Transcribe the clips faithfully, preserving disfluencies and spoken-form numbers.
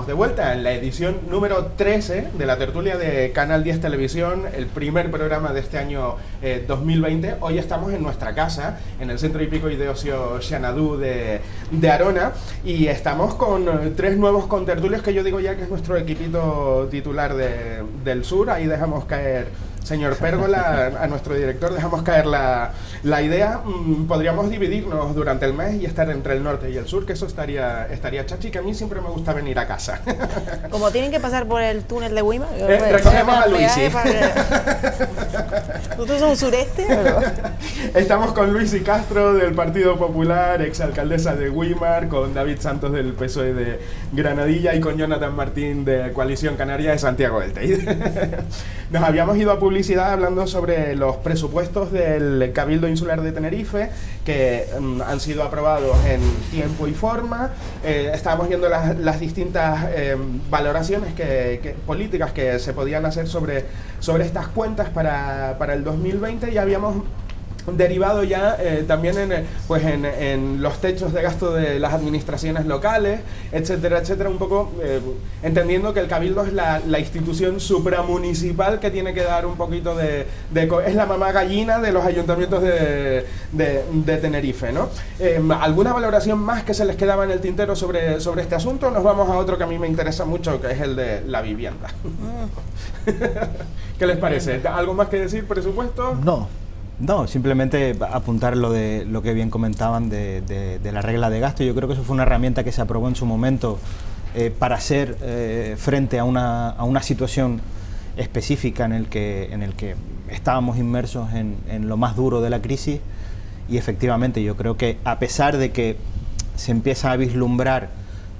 de vuelta en la edición número trece de la tertulia de Canal diez Televisión, el primer programa de este año eh, dos mil veinte. Hoy estamos en nuestra casa, en el Centro Hípico y de Ocio Xanadu de, de Arona, y estamos con eh, tres nuevos contertulios que yo digo ya que es nuestro equipito titular de, del sur. Ahí dejamos caer, señor Pérgola, a nuestro director, dejamos caer la, la idea. Mm, podríamos dividirnos durante el mes y estar entre el norte y el sur, que eso estaría, estaría chachi, que a mí siempre me gusta venir a casa. Como tienen que pasar por el túnel de Weimar, eh, pues, recogemos a Luisi. ¿Nosotros somos sureste? Pero... Estamos con Luisi Castro del Partido Popular, exalcaldesa de Weimar, con David Santos del P S O E de Granadilla y con Jonathan Martín de Coalición Canaria de Santiago del Teide. Nos habíamos ido a publicidad hablando sobre los presupuestos del Cabildo Insular de Tenerife, que um, han sido aprobados en tiempo y forma. Eh, estábamos viendo las, las distintas eh, valoraciones que, que, políticas que se podían hacer sobre, sobre estas cuentas para, para el dos mil veinte, y habíamos derivado ya eh, también en, pues en, en los techos de gasto de las administraciones locales, etcétera, etcétera, un poco eh, entendiendo que el Cabildo es la, la institución supramunicipal que tiene que dar un poquito de, de... es la mamá gallina de los ayuntamientos de, de, de Tenerife, ¿no? Eh, ¿Alguna valoración más que se les quedaba en el tintero sobre, sobre este asunto? Nos vamos a otro que a mí me interesa mucho, que es el de la vivienda. Mm. ¿Qué les parece? ¿Algo más que decir, presupuesto? No. No, simplemente apuntar lo de lo que bien comentaban de, de, de la regla de gasto. Yo creo que eso fue una herramienta que se aprobó en su momento eh, para hacer eh, frente a una, a una situación específica en el que, en el que estábamos inmersos en, en lo más duro de la crisis, y efectivamente yo creo que a pesar de que se empieza a vislumbrar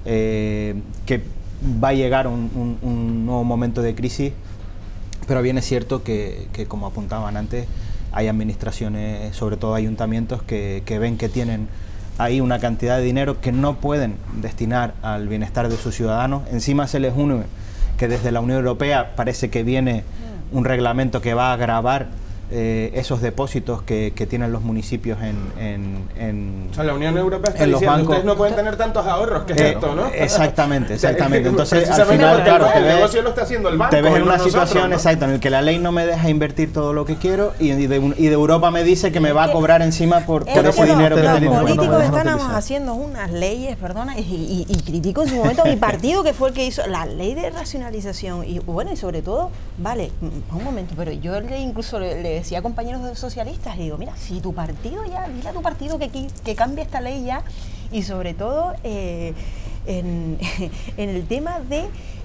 eh, que va a llegar un, un, un nuevo momento de crisis, pero bien es cierto que, que como apuntaban antes, hay administraciones, sobre todo ayuntamientos, que, que ven que tienen ahí una cantidad de dinero que no pueden destinar al bienestar de sus ciudadanos. Encima se les une que desde la Unión Europea parece que viene un reglamento que va a agravar eh, esos depósitos que, que tienen los municipios en, en, en o sea, la Unión Europea está en los diciendo, bancos. Ustedes no pueden tener tantos ahorros, que es Eh, esto, ¿no? Exactamente, exactamente. Entonces, al precisamente final, porque claro, el, te el ves, negocio lo está haciendo el banco. te ves en no una nosotros, situación ¿no? exacta en la que la ley no me deja invertir todo lo que quiero, y de, y de Europa me dice que me va a cobrar encima por, por ese dinero que los tengo. Los políticos no están utilizar. haciendo unas leyes, perdona, y, y, y critico en su momento a mi partido, que fue el que hizo la ley de racionalización. Y bueno, y sobre todo, vale, un momento, pero yo le, incluso le, le decía a compañeros de socialistas, le digo, mira, si tu partido ya, dile a tu partido que, que cambie esta ley ya, y sobre todo eh, en, en el tema de,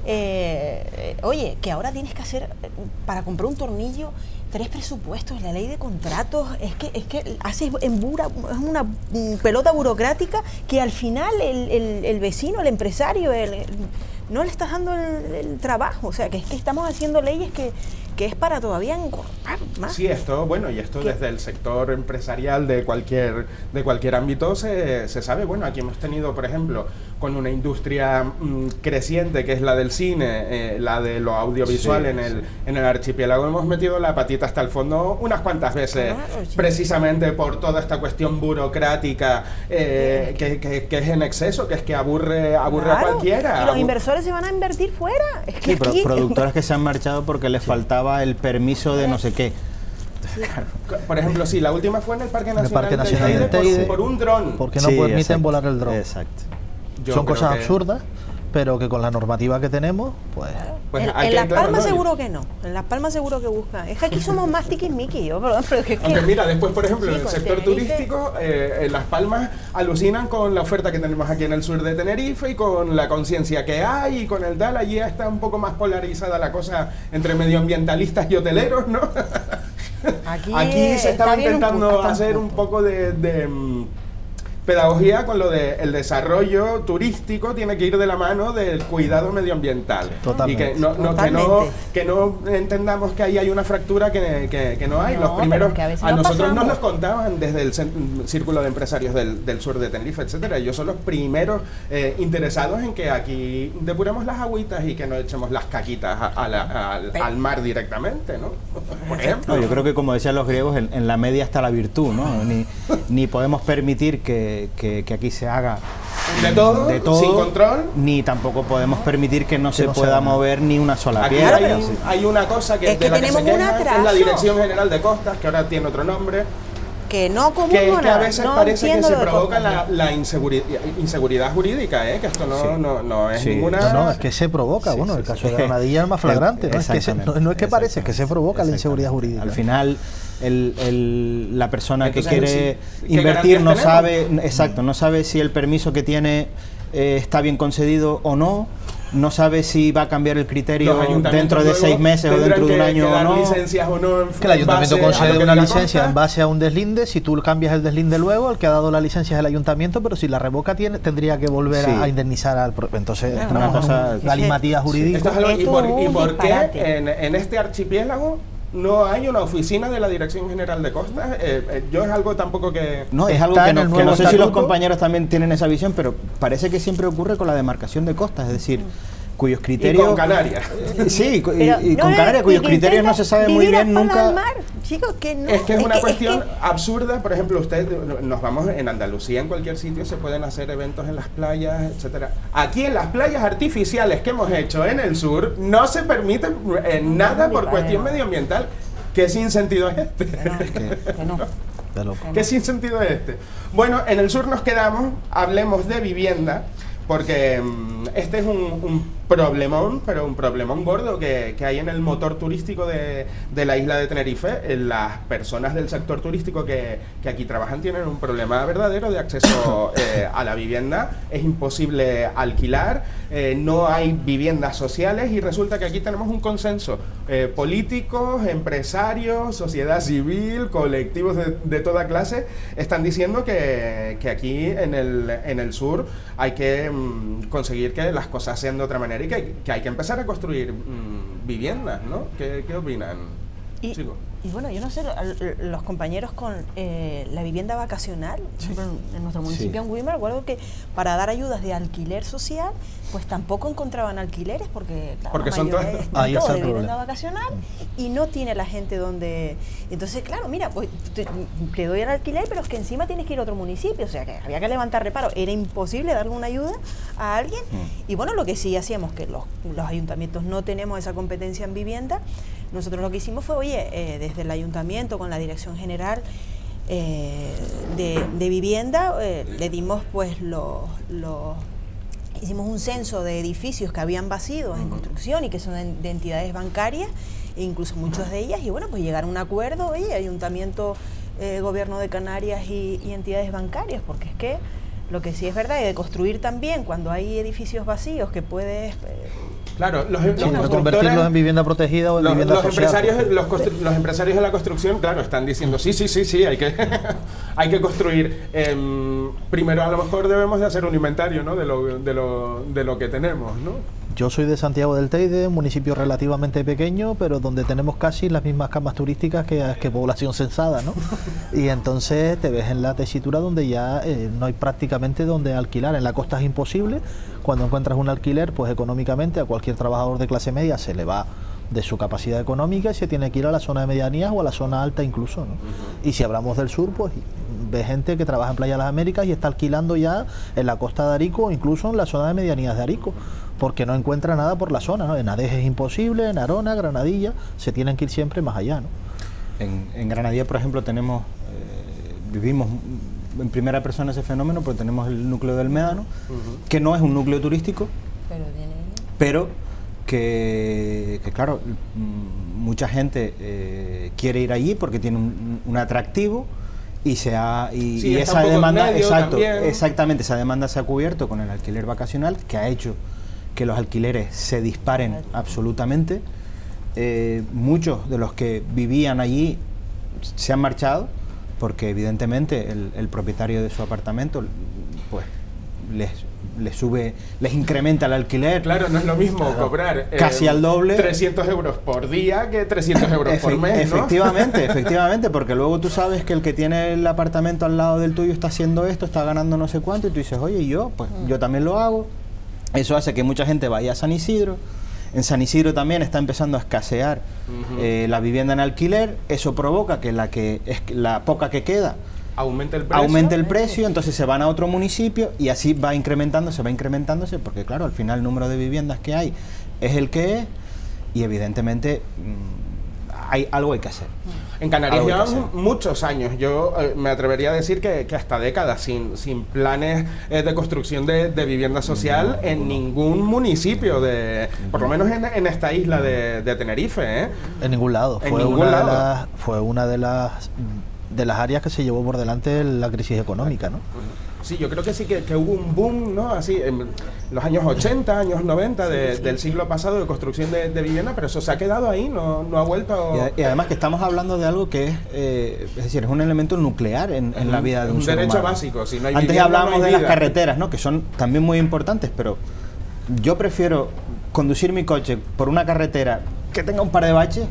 eh, oye, que ahora tienes que hacer, para comprar un tornillo, tres presupuestos, la ley de contratos, es que es que haces en bura, es una pelota burocrática que al final el, el, el vecino, el empresario, el, el, no le estás dando el, el trabajo. O sea, que es que estamos haciendo leyes que, que es para todavía engordar más. Sí, esto, bueno, y esto ¿Qué? Desde el sector empresarial de cualquier, de cualquier ámbito se, se sabe. Bueno, aquí hemos tenido, por ejemplo, con una industria mmm, creciente, que es la del cine, eh, la de lo audiovisual, sí, en, el, sí. en el archipiélago, hemos metido la patita hasta el fondo unas cuantas veces, claro, sí. precisamente por toda esta cuestión burocrática eh, que, que, que es en exceso, que es que aburre, aburre claro. a cualquiera. Y los inversores se van a invertir fuera. Es que sí, pero aquí... productoras que se han marchado porque les faltaba el permiso de no sé qué. Sí. Por ejemplo, sí, la última fue en el Parque Nacional, el Parque Nacional de Teide, Teide por, por un dron. Porque no sí, permiten exacto, volar el dron. Exacto. Yo Son cosas que... absurdas, pero que con la normativa que tenemos, pues... pues en hay en que, Las claro, Palmas no, seguro que no. En Las Palmas seguro que buscan. Es que aquí somos más tiquismiquis, yo, perdón, pero es que... Aunque mira, después, por ejemplo, sí, en el con sector Tenerife... turístico, eh, en Las Palmas alucinan con la oferta que tenemos aquí en el sur de Tenerife y con la conciencia que hay y con el tal. Allí está un poco más polarizada la cosa entre medioambientalistas y hoteleros, ¿no? Aquí, aquí se estaba bien intentando un, hacer un poco de... de um, pedagogía con lo de el desarrollo turístico, tiene que ir de la mano del cuidado medioambiental. Sí, totalmente. Y que no, no, que no, que no entendamos que ahí hay una fractura que, que, que no hay. No, Los primeros, a, a nosotros pasamos. nos los contaban desde el círculo de empresarios del, del sur de Tenerife, etcétera. Ellos son los primeros eh, interesados en que aquí depuremos las agüitas y que no echemos las caquitas a, a la, al, al mar directamente, ¿no? Por ejemplo. No, yo creo que, como decían los griegos, en, en la media está la virtud, ¿no? Ni, ni podemos permitir que Que, que aquí se haga De todo, de todo, sin control. Ni tampoco podemos permitir que no Que se no se pueda haga nada. mover ni una sola Aquí piedra. hay, hay una cosa que, Es que de la que se tenemos un queja, que es la atraso. Dirección General de Costas, que ahora tiene otro nombre, Que no comulgo que es que a nada, veces no parece que entiendo se lo de provoca Costas. la, la inseguri- inseguridad jurídica, ¿eh? Que esto no, Sí. no, no es Sí. ninguna... No, no, es que se provoca. Sí, bueno, sí, el sí. caso de Granadilla es más flagrante. No es que, se- Exactamente, no, no es que parece, es que se provoca la inseguridad exactamente. jurídica. Al final, el, el- la persona que Entonces, quiere sí, ¿qué invertir no garantías sabe, exacto, no sabe si el permiso que tiene eh, está bien concedido o no, no sabe si va a cambiar el criterio Los ayuntamientos dentro de luego seis meses o tendrán dentro de un que- año que o dar no. licencias o no en- Que el ayuntamiento en base a concede lo que una diga licencia Costa. en base a un deslinde. Si tú cambias el deslinde luego, el que ha dado la licencia es el ayuntamiento, pero si la revoca tiene, tendría que volver Sí. a, a indemnizar al pro- entonces Claro, es una no, cosa sí. galimatía jurídica. Esto es algo- Es ¿Y por, todo y un por qué disparate. en, en este archipiélago no hay una oficina de la Dirección General de Costas? Eh, eh, yo es algo tampoco que... No, es Está algo que en no, el que nuevo no sé si los estatuto. compañeros también tienen esa visión, pero parece que siempre ocurre con la demarcación de costas, es decir, cuyos Y criterios... con Canarias. Eh, Sí, cu- y, Pero y no con es- Canarias, cuyos que criterios no intenta se sabe muy vivir a bien espaldas nunca... del mar. Chicos, que no. Es que es una que- cuestión que- absurda. Por ejemplo, usted nos vamos en Andalucía, en cualquier sitio se pueden hacer eventos en las playas, etcétera. Aquí en las playas artificiales que hemos hecho en el sur no se permite eh, nada por cuestión medioambiental. ¿Qué sinsentido es este? que no, que no. De loco. ¿Qué sinsentido es este? Bueno, en el sur nos quedamos, hablemos de vivienda, porque mm, este es un, un problemón, pero un problemón gordo que, que hay en el motor turístico de, de la isla de Tenerife. Eh, Las personas del sector turístico que, que aquí trabajan tienen un problema verdadero de acceso eh, a la vivienda. Es imposible alquilar, eh, no hay viviendas sociales y resulta que aquí tenemos un consenso. Eh, políticos, empresarios, sociedad civil, colectivos de, de toda clase están diciendo que, que aquí en el, en el sur hay que mm, conseguir que las cosas sean de otra manera y que hay que, hay que empezar a construir mm, viviendas, ¿no? ¿Qué, qué opinan, Y, chicos? y bueno, yo no sé, al- los compañeros con eh, la vivienda vacacional, por ejemplo, en- en nuestro municipio, Sí. en Weimar, recuerdo que para dar ayudas de alquiler social, pues tampoco encontraban alquileres porque, claro, Porque la son mayoría todas- está Ahí todo está el de vivienda problema. vacacional y no tiene la gente donde... Entonces, claro, mira, pues te, te doy el alquiler, pero es que encima tienes que ir a otro municipio, o sea, que había que levantar reparo, era imposible darle una ayuda a alguien. Mm. Y bueno, lo que sí hacíamos, que los, los ayuntamientos no tenemos esa competencia en vivienda, nosotros lo que hicimos fue, oye, eh, desde el ayuntamiento con la Dirección General eh, de, de Vivienda, eh, le dimos pues los, los... Hicimos un censo de edificios que habían vacíos en construcción y que son de, de entidades bancarias, e incluso muchas de ellas, y bueno, pues llegar a un acuerdo, oye, ayuntamiento, eh, gobierno de Canarias y, y entidades bancarias, porque es que lo que sí es verdad es de construir también cuando hay edificios vacíos que puedes... eh, Claro, los, los Sí, constructores... convertirlos en vivienda protegida o en Los, vivienda los social. empresarios, porque- los, constru- los empresarios de la construcción, claro, están diciendo, sí, sí, sí, sí, hay que, hay que construir. Em, primero, a lo mejor debemos de hacer un inventario, ¿no? de, lo, de, lo, de lo que tenemos, ¿no? Yo soy de Santiago del Teide, un municipio relativamente pequeño, pero donde tenemos casi las mismas camas turísticas que, que población censada, ¿no? Y entonces te ves en la tesitura donde ya eh, no hay prácticamente donde alquilar. En la costa es imposible. Cuando encuentras un alquiler, pues económicamente a cualquier trabajador de clase media se le va de su capacidad económica y se tiene que ir a la zona de medianías o a la zona alta incluso, ¿no? Y si hablamos del sur, pues ve gente que trabaja en Playa de las Américas y está alquilando ya en la costa de Arico o incluso en la zona de medianías de Arico, porque no encuentra nada por la zona, ¿no? En Adeje es imposible, en Arona, Granadilla, se tienen que ir siempre más allá, ¿no? En, en Granadilla, por ejemplo, tenemos, eh, vivimos en primera persona ese fenómeno, porque tenemos el núcleo del Médano, Ujú. que no es un núcleo turístico, pero tiene... pero que, que, claro, mm, mucha gente eh, quiere ir allí porque tiene un, un atractivo y se ha y, Sí, y está esa un poco en demanda, medio exacto, también. exactamente, esa demanda se ha cubierto con el alquiler vacacional, que ha hecho que los alquileres se disparen absolutamente. Eh, muchos de los que vivían allí se han marchado porque evidentemente el, el propietario de su apartamento pues les, les sube, les incrementa el alquiler. Claro, no es lo mismo Claro. cobrar eh, Casi al doble. trescientos euros por día que trescientos euros por Efe- mes, ¿no? Efectivamente, efectivamente, porque luego tú sabes que el que tiene el apartamento al lado del tuyo está haciendo esto, está ganando no sé cuánto, y tú dices, oye, ¿y yo? Pues yo también lo hago. Eso hace que mucha gente vaya a San Isidro. En San Isidro también está empezando a escasear Ujú. eh, la vivienda en alquiler. Eso provoca que la que es la poca que queda aumente el precio. Aumente el precio, entonces se van a otro municipio y así va incrementándose, va incrementándose, porque claro, al final el número de viviendas que hay es el que es y evidentemente mmm, hay algo hay que hacer. En Canarias llevan muchos años, yo eh, me atrevería a decir que, que hasta décadas, sin, sin planes eh, de construcción de, de vivienda social no, en no. ningún municipio, de, por lo menos en, en esta isla de, de Tenerife. ¿eh? En ningún lado, en fue, ningún una lado. De las, fue una de las, de las áreas que se llevó por delante la crisis económica, ¿no? Sí, yo creo que sí que, que hubo un boom, ¿no? Así, en los años ochenta, años noventa de, sí, sí. del siglo pasado de construcción de, de vivienda, pero eso se ha quedado ahí, no, no ha vuelto... Y, a, y además que estamos hablando de algo que es, eh, es decir, es un elemento nuclear en, en la vida de un, un ser derecho humano. básico, si no hay Antes vivienda, hablábamos no hay de vida. las carreteras, ¿no? Que son también muy importantes, pero yo prefiero conducir mi coche por una carretera que tenga un par de baches.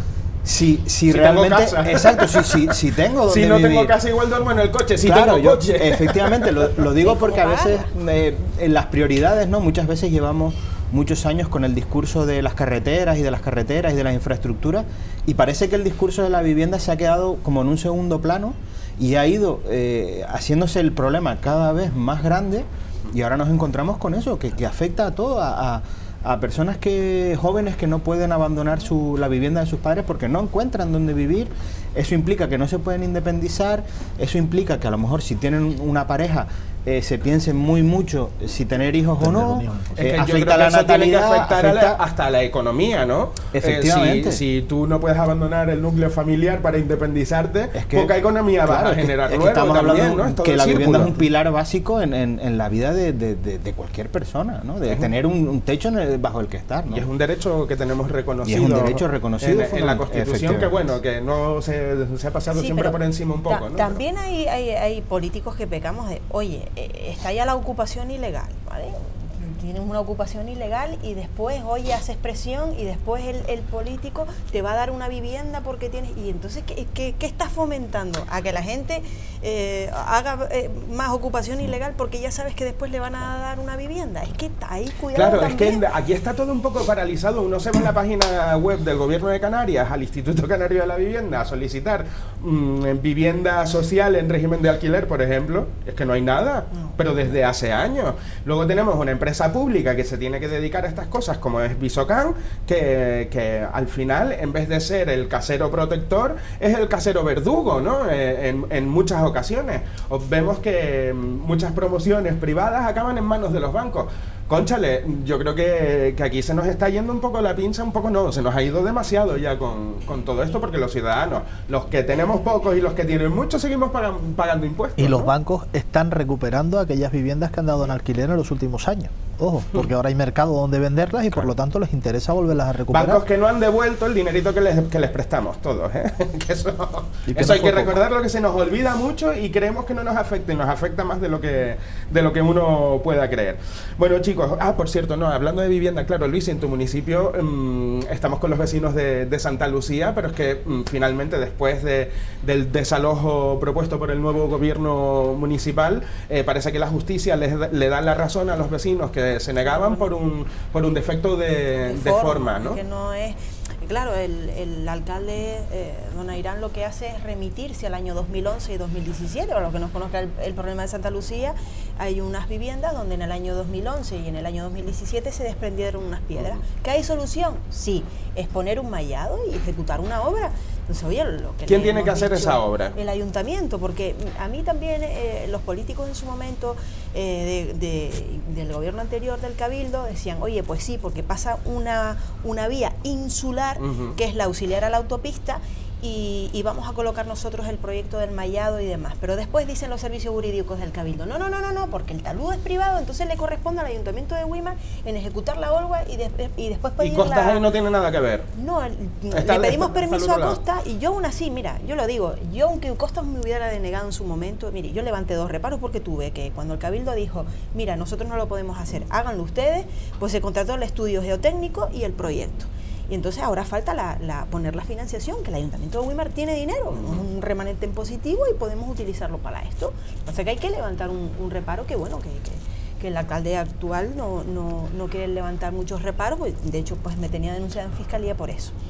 Si, si, si realmente, tengo casa. Exacto, si, si, si tengo donde si no vivir. tengo casa igual duermo en el coche, si claro, tengo yo, coche. Efectivamente, lo, lo digo porque a veces eh, en las prioridades, ¿no? Muchas veces llevamos muchos años con el discurso de las carreteras y de las carreteras y de las infraestructuras y parece que el discurso de la vivienda se ha quedado como en un segundo plano y ha ido eh, haciéndose el problema cada vez más grande y ahora nos encontramos con eso, que, que afecta a todo, a, a a personas que jóvenes que no pueden abandonar su, la vivienda de sus padres porque no encuentran dónde vivir. Eso implica que no se pueden independizar, eso implica que a lo mejor si tienen una pareja eh, se piensen muy mucho si tener hijos o no. Es eh, que afecta yo creo a la que eso tiene que natalidad, afectar afecta... a la, hasta a la economía, ¿no? Efectivamente. Eh, si, si tú no puedes abandonar el núcleo familiar para independizarte, es que, poca economía claro, vas a es que, generar es luego que estamos también, hablando ¿no? Es todo que el la círculo. vivienda es un pilar básico en, en, en la vida de, de, de, de cualquier persona, ¿no? De uh-huh. tener un, un techo en el, bajo el que estar, ¿no? Y es un derecho que tenemos reconocido. Y es un derecho reconocido en, en la Constitución, que bueno, que no se, se ha pasado sí, siempre por encima un poco, ta ¿no? También hay, hay, hay políticos que pecamos de, oye, eh, está ya la ocupación ilegal, ¿vale? Tienes una ocupación ilegal y después, oye, haces presión y después el, el político te va a dar una vivienda porque tienes... Y entonces, ¿qué, qué, qué estás fomentando? A que la gente eh, haga eh, más ocupación ilegal porque ya sabes que después le van a dar una vivienda. Es que está ahí, cuidado. Claro, también. es que aquí está todo un poco paralizado. Uno se va en la página web del Gobierno de Canarias, al Instituto Canario de la Vivienda, a solicitar mmm, vivienda social en régimen de alquiler, por ejemplo. Es que no hay nada, no. Pero desde hace años. Luego tenemos una empresa pública que se tiene que dedicar a estas cosas como es Visocan, que, que al final en vez de ser el casero protector es el casero verdugo, ¿no? Eh, en, en muchas ocasiones vemos que muchas promociones privadas acaban en manos de los bancos. Cónchale, yo creo que, que aquí se nos está yendo un poco la pinza, un poco no, se nos ha ido demasiado ya con, con todo esto, porque los ciudadanos, los que tenemos pocos y los que tienen muchos, seguimos pagando, pagando impuestos. Y ¿no? los bancos están recuperando aquellas viviendas que han dado en alquiler en los últimos años. Ojo, porque ahora hay mercado donde venderlas y por lo tanto les interesa volverlas a recuperar. Bancos que no han devuelto el dinerito que les, que les prestamos todos, ¿eh? que eso que eso no hay que poco. recordarlo, que se nos olvida mucho y creemos que no nos afecta, y nos afecta más de lo que, de lo que uno pueda creer. Bueno, chicos, ah, por cierto, no, hablando de vivienda, claro, Luis, en tu municipio mmm, estamos con los vecinos de, de Santa Lucía, pero es que mmm, finalmente después de, del desalojo propuesto por el nuevo gobierno municipal, eh, parece que la justicia les, le da la razón a los vecinos que se negaban por un, por un defecto de, de, de forma, forma, ¿no? Que no es... Claro, el, el alcalde, eh, don Airán, lo que hace es remitirse al año dos mil once y dos mil diecisiete. Para los que no conozcan el, el problema de Santa Lucía, hay unas viviendas donde en el año dos mil once y en el año dos mil diecisiete se desprendieron unas piedras. ¿Que hay solución? Sí, es poner un mallado y ejecutar una obra. Entonces, oye, lo que ¿quién tiene que hacer esa obra? El ayuntamiento, porque a mí también eh, los políticos en su momento eh, de, de, del gobierno anterior del Cabildo decían, oye, pues sí, porque pasa una, una vía insular, uh-huh. que es la auxiliar a la autopista, y, y vamos a colocar nosotros el proyecto del mallado y demás. Pero después dicen los servicios jurídicos del Cabildo, no, no, no, no, no, porque el talud es privado, entonces le corresponde al Ayuntamiento de Guimar en ejecutar la obra y, de, y después pedir ¿Y Costas la... ahí no tiene nada que ver? No, está, le pedimos está, permiso está a Costa y yo aún así, mira, yo lo digo, yo aunque Costas me hubiera denegado en su momento, mire, yo levanté dos reparos porque tuve que cuando el Cabildo dijo, mira, nosotros no lo podemos hacer, háganlo ustedes, pues se contrató el estudio geotécnico y el proyecto. Y entonces ahora falta la, la, poner la financiación, que el Ayuntamiento de Guimar tiene dinero, un remanente en positivo y podemos utilizarlo para esto. O sea que hay que levantar un, un reparo que, bueno, que, que, que el alcalde actual no, no, no quiere levantar muchos reparos, pues, de hecho pues me tenía denunciada en Fiscalía por eso.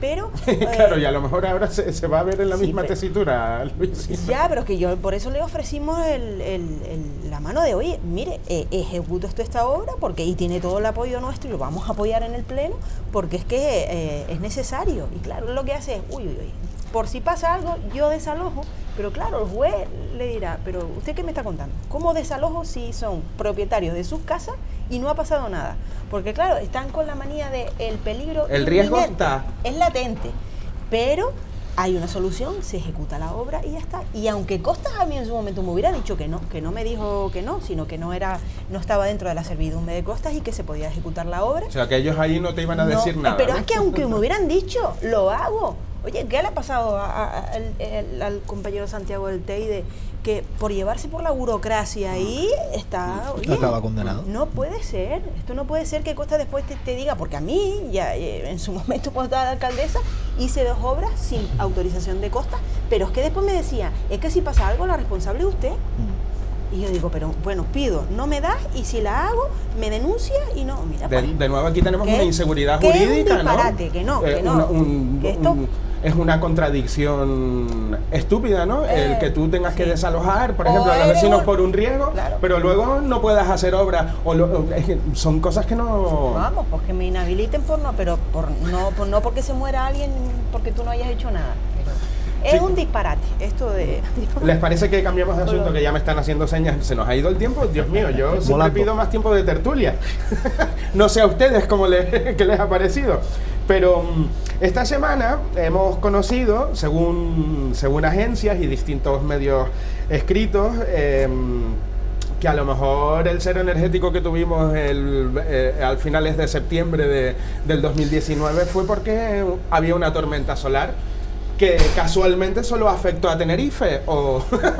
pero... Claro, eh, y a lo mejor ahora se, se va a ver en la sí, misma pero- tesitura, Luis. Ya, pero es que yo por eso le ofrecimos el, el- el- la mano de, oye, mire, eh, ejecuto esto, esta obra, porque y tiene todo el apoyo nuestro y lo vamos a apoyar en el Pleno, porque es que eh, es necesario. Y claro, lo que hace es, uy, uy, uy, por si pasa algo, yo desalojo, pero claro, el juez le dirá, pero ¿usted qué me está contando? ¿Cómo desalojo si son propietarios de sus casas y no ha pasado nada? Porque claro, están con la manía de el peligro El riesgo inminente, está. es latente, pero hay una solución, se ejecuta la obra y ya está. Y aunque Costas a mí en su momento me hubiera dicho que no, que no me dijo que no, sino que no era, no estaba dentro de la servidumbre de Costas y que se podía ejecutar la obra. O sea, que ellos ahí no te iban a No, decir nada. Pero ¿no? es que aunque me hubieran dicho, lo hago. Oye, ¿qué le ha pasado a- a- a- al, el- al compañero Santiago del Teide? Que por llevarse por la burocracia ahí está... Oye, Acaba condenado. no puede ser, esto no puede ser que Costa después te, te diga, porque a mí, ya eh, en su momento cuando estaba de alcaldesa, hice dos obras sin autorización de Costa, pero es que después me decía, es que si pasa algo, la responsable es usted. Y yo digo, pero bueno, pido, no me das, y si la hago, me denuncia y no, mira, De, pues, de nuevo aquí tenemos ¿qué? una inseguridad ¿Qué es un jurídica, disparate? ¿no? Que no, que Eh, no. una- un- Que esto- un- es una contradicción estúpida, ¿no? Eh, el que tú tengas que sí. desalojar, por O ejemplo, a los eres vecinos un- por un riesgo, Claro. pero luego no puedas hacer obras. O lo- o- es que son cosas que no... Vamos, pues que me inhabiliten por no, pero por no, por no porque se muera alguien porque tú no hayas hecho nada. Pero es Sí. un disparate esto de... ¿Les parece que cambiamos de asunto? Hola. Que ya me están haciendo señas. Se nos ha ido el tiempo. Dios mío, yo siempre Volando. pido más tiempo de tertulia. No sé a ustedes cómo le- qué les ha parecido. Pero mm, esta semana hemos conocido, según, según agencias y distintos medios escritos, em, que a lo mejor el cero energético que tuvimos el, eh, al finales de septiembre de- del dos mil diecinueve fue porque había una tormenta solar que casualmente solo afectó a Tenerife, o,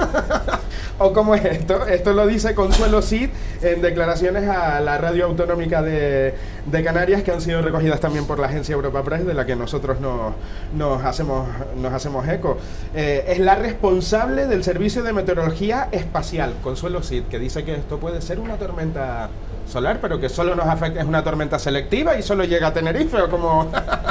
o cómo es esto. Esto lo dice Consuelo Cid en declaraciones a la radio autonómica de, de Canarias, que han sido recogidas también por la agencia Europa Press, de la que nosotros nos, nos, hacemos, nos hacemos eco. Eh, es la responsable del Servicio de Meteorología Espacial, Consuelo Cid, que dice que esto puede ser una tormenta solar, pero que solo nos afecta, es una tormenta selectiva y solo llega a Tenerife, o como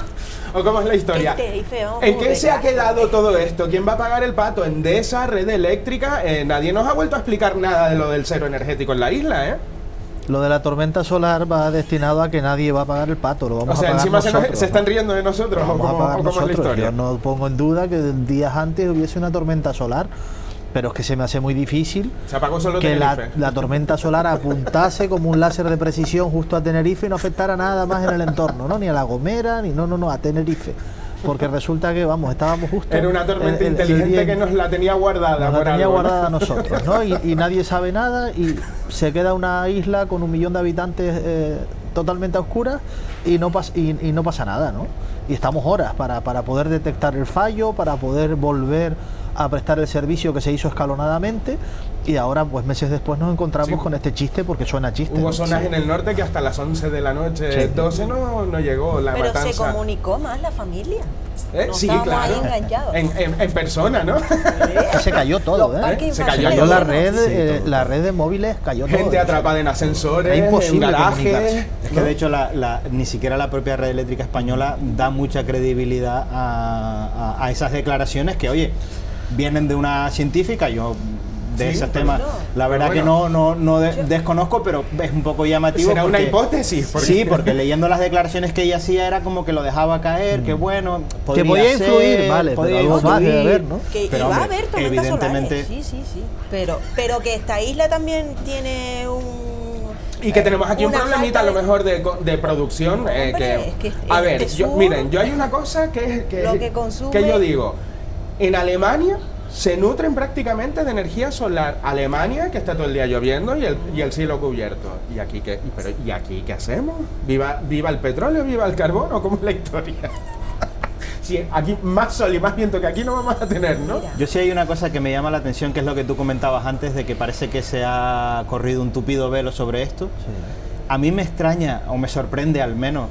o cómo es la historia. ¿Qué Tenerife? Vamos, ¿En como qué de se ha casa. quedado todo esto? ¿Quién va a pagar el pato? ¿Endesa, red eléctrica? Eh, nadie nos ha vuelto a explicar nada de lo del cero energético en la isla, ¿eh? Lo de la tormenta solar va destinado a que nadie va a pagar el pato, lo vamos O sea, a pagar encima se, nos- nosotros, se están ¿no? riendo de nosotros, Lo o vamos a cómo, pagar o cómo es la nosotros. historia. Yo no pongo en duda que días antes hubiese una tormenta solar, pero es que se me hace muy difícil Se apagó solo que la, Tenerife. la tormenta solar apuntase como un láser de precisión justo a Tenerife y no afectara nada más en el entorno, ¿no? Ni a La Gomera, ni no, no, no, a Tenerife. Porque resulta que, vamos, estábamos justo... Era una tormenta en- en- en el inteligente día en- que nos la tenía guardada. nos por la tenía algo, ¿no? guardada a nosotros, ¿no? Y, y nadie sabe nada y se queda una isla con un millón de habitantes eh, totalmente a oscuras y no, pas- y, y no pasa nada, ¿no? Y estamos horas para, para poder detectar el fallo, para poder volver a prestar el servicio que se hizo escalonadamente y ahora, pues meses después, nos encontramos Sí. con este chiste porque suena chiste. Hubo ¿no? zonas Sí. en el norte que hasta las once de la noche, Sí. doce, no, no llegó la Pero matanza. se comunicó más la familia. Eh, No sí, estábamos claro. ahí enganchados. En, en- en persona, ¿no? Que se cayó todo, Los ¿eh? parques Se Se cayó cayó todo. la red, Sí, eh, todo. la red de móviles cayó todo. Gente atrapada en ascensores, Era imposible en garajes. comunicarse. Es que ¿no? de hecho la, la- ni siquiera la propia red eléctrica española da mucha credibilidad a, a- a esas declaraciones que, oye, vienen de una científica, yo de Sí, esos pero temas, no. la verdad Pero que no, no, no de- desconozco, pero es un poco llamativo. Será una porque- hipótesis. porque- Sí, porque leyendo las declaraciones que ella hacía era como que lo dejaba caer, que bueno, podría podía ser, influir, vale, podía pero algo más debe influir, haber, ¿no? Que Pero, iba a hombre, haber tormentas evidentemente- solares. Sí, sí, sí. Pero, pero que esta isla también tiene un... Y que tenemos aquí un una problemita a falta lo mejor de, co- de producción. eh, Hombre, que, es que a es ver, de yo, sur. miren, yo hay una cosa que, es- que, Lo es- que consume- que yo digo. En Alemania se nutren prácticamente de energía solar. Alemania, que está todo el día lloviendo y el, y el cielo cubierto. ¿Y aquí qué, y, pero, ¿y aquí qué hacemos? ¿Viva, ¿Viva el petróleo? ¿Viva el carbón? ¿O cómo es la historia? Sí, aquí más sol y más viento que aquí no vamos a tener, ¿no? Mira. Yo sí hay una cosa que me llama la atención, que es lo que tú comentabas antes, de que parece que se ha corrido un tupido velo sobre esto. A mí me extraña, o me sorprende al menos,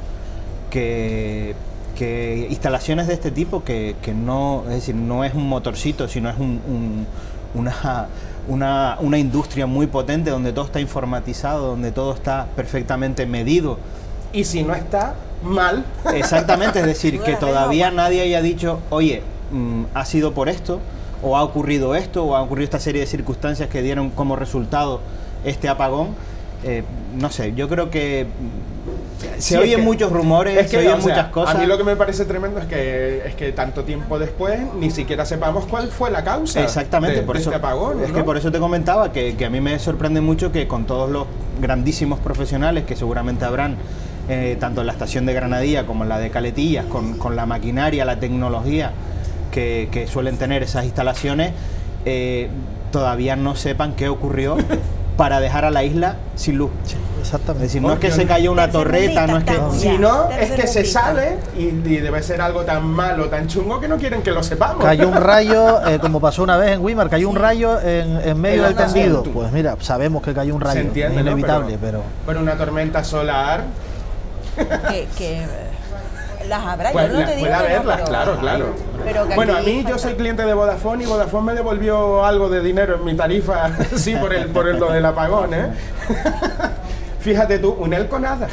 que, que instalaciones de este tipo, que, que no, es decir, no es un motorcito, sino es un, un- una, una, una industria muy potente, donde todo está informatizado, donde todo está perfectamente medido. Y si no está, mal. Exactamente, es decir, que Bueno, todavía bueno. nadie haya dicho, oye, mm, ha sido por esto, o ha ocurrido esto, o ha ocurrido esta serie de circunstancias que dieron como resultado este apagón. Eh, no sé, yo creo que mm, se Sí, oyen es que- muchos rumores, Es que, se oyen o sea, muchas cosas. A mí lo que me parece tremendo es que, es que tanto tiempo después ni siquiera sepamos cuál fue la causa Exactamente, de, por de eso, este apagón. es ¿no? que por eso te comentaba que, que a mí me sorprende mucho que con todos los grandísimos profesionales que seguramente habrán, eh, tanto en la estación de Granadilla como en la de Caletillas, con, con la maquinaria, la tecnología que, que suelen tener esas instalaciones, eh, todavía no sepan qué ocurrió para dejar a la isla sin luz. Sí, Es exactamente. decir, no es que se cayó una torreta, no es que... Tercermundista, Si Ya, no, es tercer que se mundista. sale y, y debe ser algo tan malo, tan chungo que no quieren que lo sepamos. Cayó un rayo, eh, como pasó una vez en Weimar, cayó un rayo en, en medio En del la tendido. asiento. Pues mira, sabemos que cayó un rayo, Se entiende, es ¿no? inevitable, pero... pero una tormenta solar, que, que eh, las habrá, pues, yo no la- te digo puede que no, haberlas, pero- claro, claro. pero que Bueno, a aquí mí yo falta- soy cliente de Vodafone y Vodafone me devolvió algo de dinero en mi tarifa, sí, por el por el, lo del apagón, ¿eh? Fíjate tú, un Elco nada.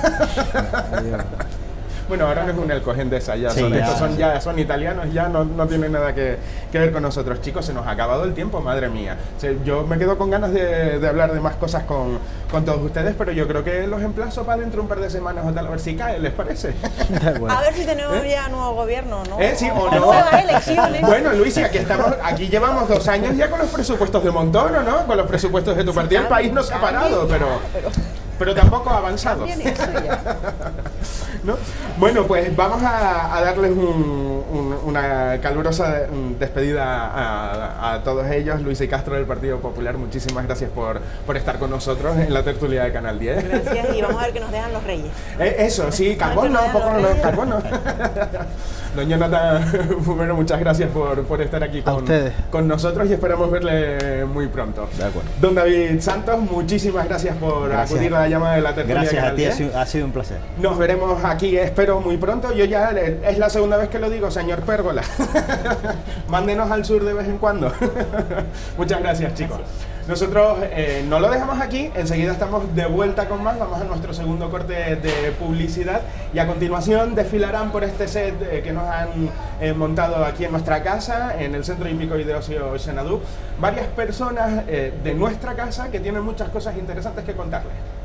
Bueno, ahora no es un Elco, es Endesa, ya, Sí, son, ya, estos son, sí. ya son italianos, ya no, no tienen nada que, que ver con nosotros. Chicos, se nos ha acabado el tiempo, madre mía. O sea, yo me quedo con ganas de, de hablar de más cosas con, con todos ustedes, pero yo creo que los emplazo para dentro de un par de semanas o tal, a ver si cae, ¿les parece? Bueno. A ver si tenemos ya nuevo gobierno, ¿no? ¿Eh? Sí, o no. Nuevas elecciones. Bueno, Luis, y aquí estamos, aquí llevamos dos años ya con los presupuestos de montón, ¿o no? Con los presupuestos de tu partido. El país no se ha parado, pero, pero tampoco ha avanzado. También eso ya. ¿No? Bueno, pues vamos a, a darles un- un- una calurosa mm, despedida a, a todos ellos. Luis y Castro del Partido Popular, muchísimas gracias por, por estar con nosotros en la tertulia de Canal diez. Gracias y vamos a ver qué nos dejan los reyes. Eh, eso, sí, carbón no, un poco no, carbón no. Don Jonathan Fumero, muchas gracias por, por estar aquí A con, ustedes. con nosotros y esperamos verle muy pronto. De acuerdo. Don David Santos, muchísimas gracias por Gracias. acudir a la llamada de la tertulia de Gracias Canal a ti, ha diez. sido, ha sido un placer. Nos veremos aquí, espero, muy pronto. Yo ya, eh, es la segunda vez que lo digo, señor Pérgola. Mándenos al sur de vez en cuando. Muchas gracias, chicos. Nosotros eh, no lo dejamos aquí, enseguida estamos de vuelta con más, vamos a nuestro segundo corte de publicidad y a continuación desfilarán por este set eh, que nos han eh, montado aquí en nuestra casa, en el Centro Hípico y de Ocio Xanadu, varias personas eh, de nuestra casa que tienen muchas cosas interesantes que contarles.